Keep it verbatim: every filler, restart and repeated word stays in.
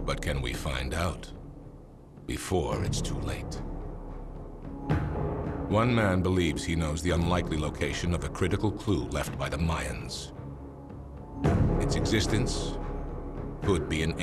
But can we find out before it's too late? One man believes he knows the unlikely location of a critical clue left by the Mayans. Its existence could be an